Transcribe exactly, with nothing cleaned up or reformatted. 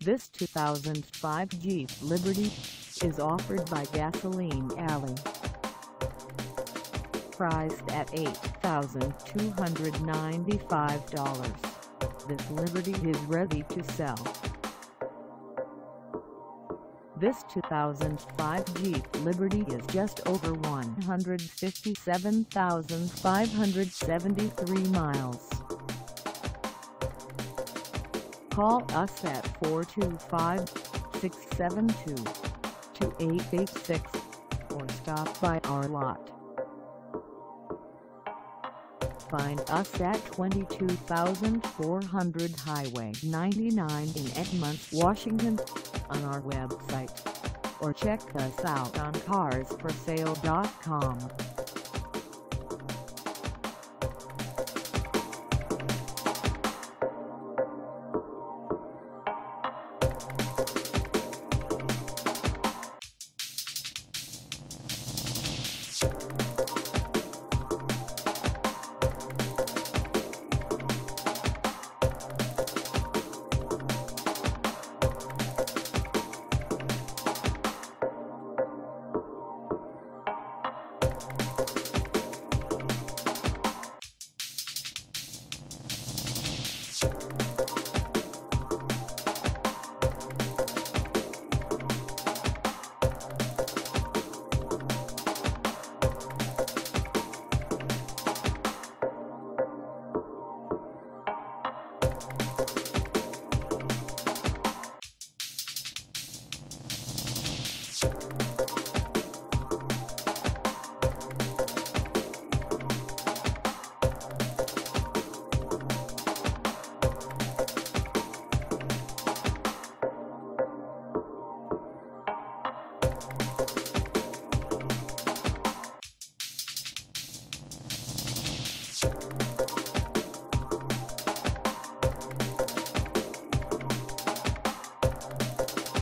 This two thousand five Jeep Liberty is offered by Gasoline Alley. Priced at eight thousand two hundred ninety-five dollars, this Liberty is ready to sell. This two thousand five Jeep Liberty is just over one hundred fifty-seven thousand five hundred seventy-three miles. Call us at four two five, six seven two, two eight eight six or stop by our lot. Find us at twenty-two thousand four hundred Highway ninety-nine in Edmonds, Washington, on our website, or check us out on cars for sale dot com. You